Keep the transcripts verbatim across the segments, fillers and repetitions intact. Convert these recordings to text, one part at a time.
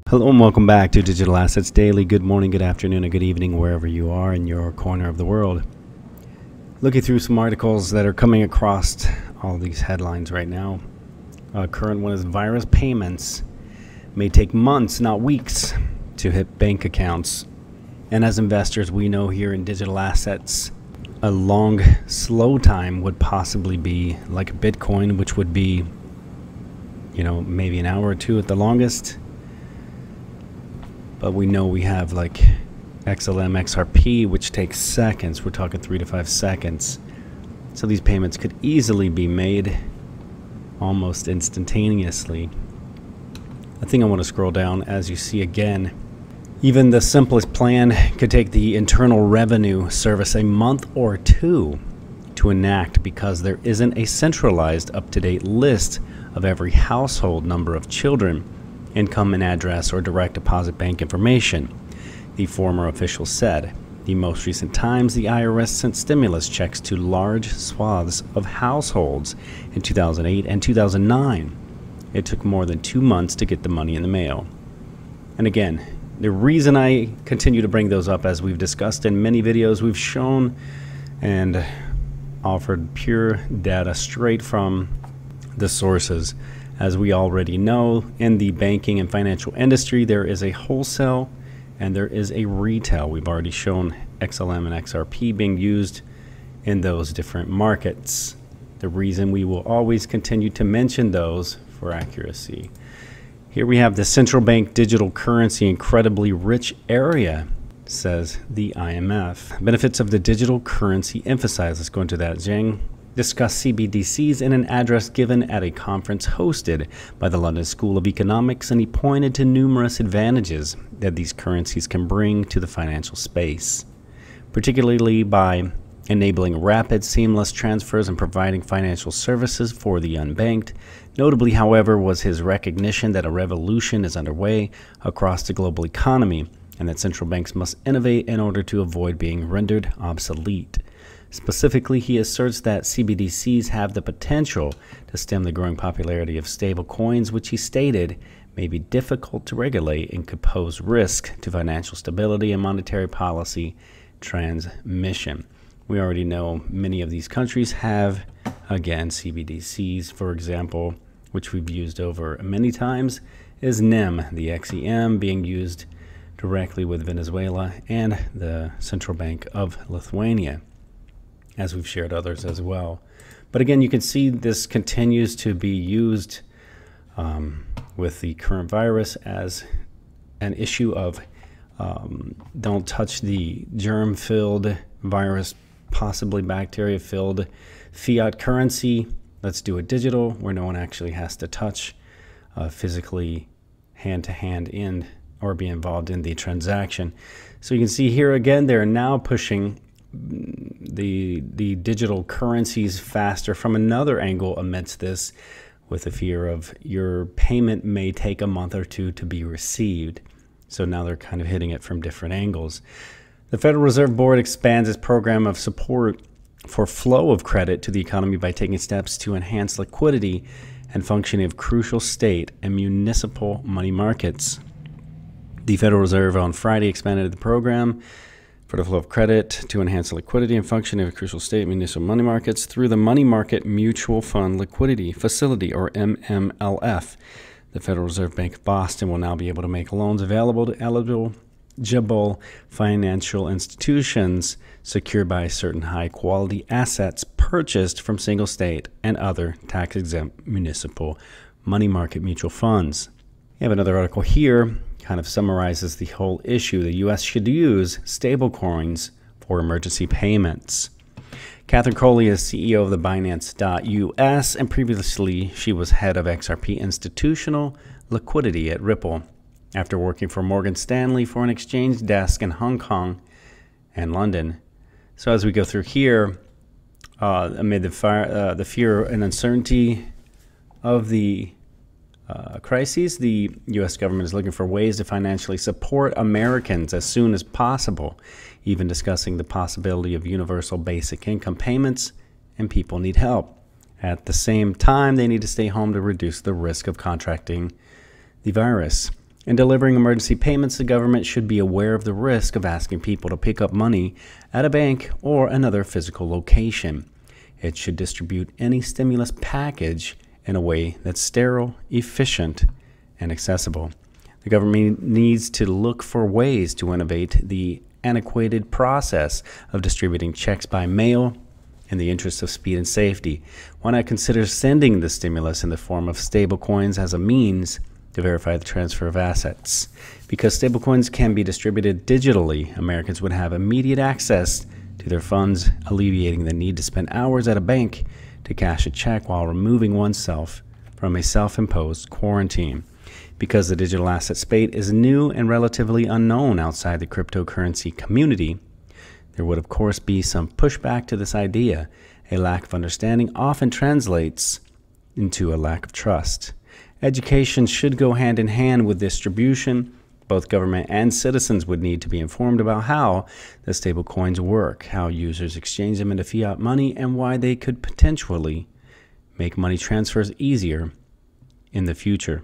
Hello and welcome back to Digital Assets Daily. Good morning, good afternoon, and good evening wherever you are in your corner of the world. Looking through some articles that are coming across all these headlines right now. Uh, current one is virus payments may take months, not weeks, to hit bank accounts. And as investors, we know here in digital assets, a long, slow time would possibly be like a Bitcoin, which would be, you know, maybe an hour or two at the longest. But we know we have like X L M, X R P, which takes seconds. We're talking three to five seconds. So these payments could easily be made almost instantaneously. I think I want to scroll down as you see again. Even the simplest plan could take the Internal Revenue Service a month or two to enact because there isn't a centralized, up-to-date list of every household number of children, income and address, or direct deposit bank information, the former official said. The most recent times, the I R S sent stimulus checks to large swaths of households in two thousand eight and two thousand nine. It took more than two months to get the money in the mail. And again, the reason I continue to bring those up, as we've discussed in many videos, we've shown and offered pure data straight from the sources. As we already know, in the banking and financial industry, there is a wholesale and there is a retail. We've already shown X L M and X R P being used in those different markets. The reason we will always continue to mention those for accuracy. Here we have the central bank digital currency incredibly rich area, says the I M F. Benefits of the digital currency emphasized. Let's go into that. Zhang discussed C B D Cs in an address given at a conference hosted by the London School of Economics, and he pointed to numerous advantages that these currencies can bring to the financial space, particularly by enabling rapid, seamless transfers and providing financial services for the unbanked. Notably, however, was his recognition that a revolution is underway across the global economy and that central banks must innovate in order to avoid being rendered obsolete. Specifically, he asserts that C B D Cs have the potential to stem the growing popularity of stablecoins, which he stated may be difficult to regulate and could pose risk to financial stability and monetary policy transmission. We already know many of these countries have, again, C B D Cs. For example, which we've used over many times, is N E M, the X E M, being used directly with Venezuela and the Central Bank of Lithuania, as we've shared others as well. But again, you can see this continues to be used um, with the current virus as an issue of um, don't touch the germ-filled virus, possibly bacteria-filled fiat currency. Let's do it digital, where no one actually has to touch uh, physically hand-to-hand in or be involved in the transaction. So you can see here again, they're now pushing the the digital currencies faster from another angle amidst this, with the fear of your payment may take a month or two to be received. So now they're kind of hitting it from different angles. The Federal Reserve Board expands its program of support for flow of credit to the economy by taking steps to enhance liquidity and functioning of crucial state and municipal money markets. The Federal Reserve on Friday expanded the program for the flow of credit to enhance the liquidity and functioning of crucial state municipal money markets through the Money Market Mutual Fund Liquidity Facility, or M M L F. The Federal Reserve Bank of Boston will now be able to make loans available to eligible financial institutions secured by certain high-quality assets purchased from single state and other tax-exempt municipal money market mutual funds. We have another article here, kind of summarizes the whole issue. The U S should use stablecoins for emergency payments. Catherine Coley is C E O of the Binance dot U S, and previously she was head of X R P institutional liquidity at Ripple, after working for Morgan Stanley for an exchange desk in Hong Kong and London. So as we go through here, uh, amid the, fire, uh, the fear and uncertainty of the Uh, crises, the U S government is looking for ways to financially support Americans as soon as possible, even discussing the possibility of universal basic income payments, and people need help. At the same time, they need to stay home to reduce the risk of contracting the virus. In delivering emergency payments, the government should be aware of the risk of asking people to pick up money at a bank or another physical location. It should distribute any stimulus package in a way that's sterile, efficient, and accessible. The government needs to look for ways to innovate the antiquated process of distributing checks by mail in the interest of speed and safety. Why not consider sending the stimulus in the form of stablecoins as a means to verify the transfer of assets? Because stablecoins can be distributed digitally, Americans would have immediate access to their funds, alleviating the need to spend hours at a bank to cash a check while removing oneself from a self-imposed quarantine. Because the digital asset space is new and relatively unknown outside the cryptocurrency community, there would of course be some pushback to this idea. A lack of understanding often translates into a lack of trust. Education should go hand in hand with distribution. Both government and citizens would need to be informed about how the stablecoins work, how users exchange them into fiat money, and why they could potentially make money transfers easier in the future.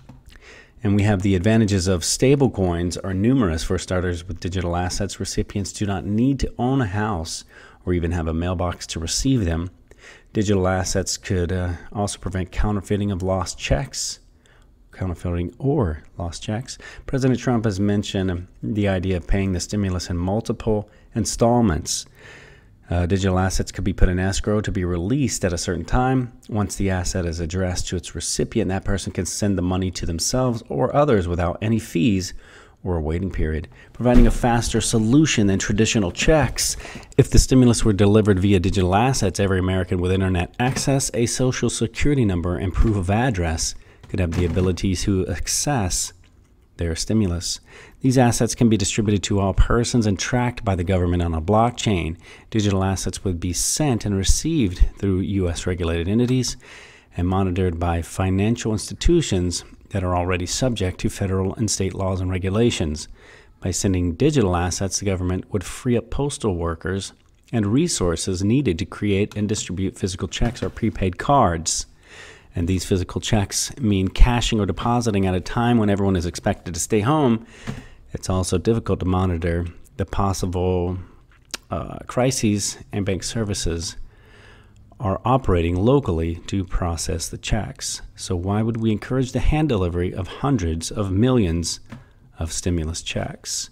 And we have the advantages of stablecoins are numerous. For starters, with digital assets, recipients do not need to own a house or even have a mailbox to receive them. Digital assets could uh, also prevent counterfeiting of lost checks, counterfeiting or lost checks. President Trump has mentioned the idea of paying the stimulus in multiple installments. Uh, digital assets could be put in escrow to be released at a certain time. Once the asset is addressed to its recipient, that person can send the money to themselves or others without any fees or a waiting period, providing a faster solution than traditional checks. If the stimulus were delivered via digital assets, every American with internet access, a social security number, and proof of address could have the ability to access their stimulus. These assets can be distributed to all persons and tracked by the government on a blockchain. Digital assets would be sent and received through U S regulated entities and monitored by financial institutions that are already subject to federal and state laws and regulations. By sending digital assets, the government would free up postal workers and resources needed to create and distribute physical checks or prepaid cards. And these physical checks mean cashing or depositing at a time when everyone is expected to stay home. It's also difficult to monitor the possible uh, crises, and bank services are operating locally to process the checks. So why would we encourage the hand delivery of hundreds of millions of stimulus checks?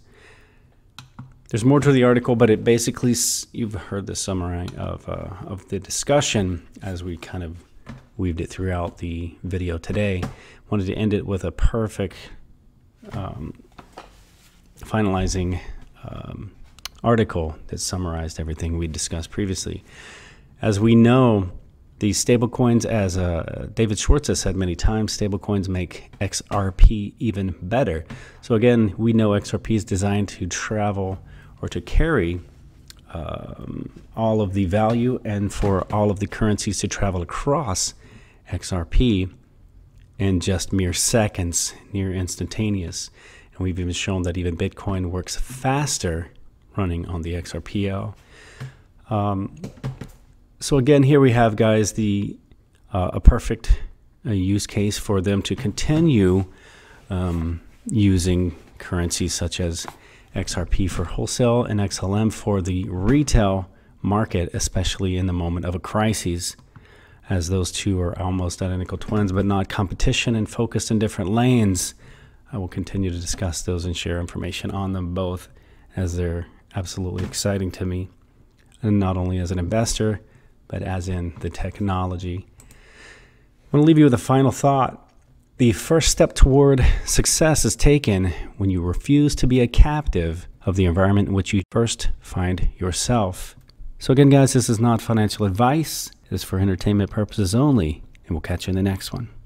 There's more to the article, but it basically, you've heard the summary of, uh, of the discussion as we kind of weaved it throughout the video today. Wanted to end it with a perfect um, finalizing um, article that summarized everything we discussed previously. As we know, these stablecoins, as uh, David Schwartz has said many times, stablecoins make X R P even better. So again, we know X R P is designed to travel or to carry um, all of the value and for all of the currencies to travel across X R P in just mere seconds, near instantaneous. And we've even shown that even Bitcoin works faster running on the X R P L. Um, so again, here we have, guys, the uh, a perfect uh, use case for them to continue um, using currencies such as X R P for wholesale and X L M for the retail market, especially in the moment of a crisis, as those two are almost identical twins, but not competition and focused in different lanes. I will continue to discuss those and share information on them both, as they're absolutely exciting to me, and not only as an investor, but as in the technology. I want to leave you with a final thought. The first step toward success is taken when you refuse to be a captive of the environment in which you first find yourself. So again, guys, this is not financial advice. It is for entertainment purposes only, and we'll catch you in the next one.